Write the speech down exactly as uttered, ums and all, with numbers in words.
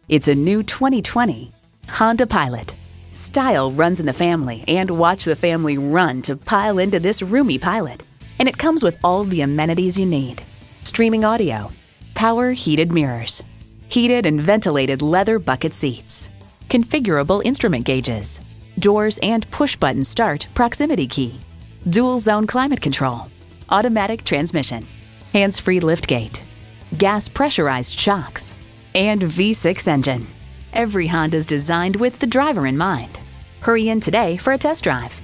It's a new twenty twenty Honda Pilot. Style runs in the family, and watch the family run to pile into this roomy Pilot. And it comes with all the amenities you need. Streaming audio, power heated mirrors, heated and ventilated leather bucket seats, configurable instrument gauges, doors and push-button start proximity key, dual zone climate control, automatic transmission, hands-free liftgate, gas pressurized shocks, and V six engine. Every Honda is designed with the driver in mind. Hurry in today for a test drive.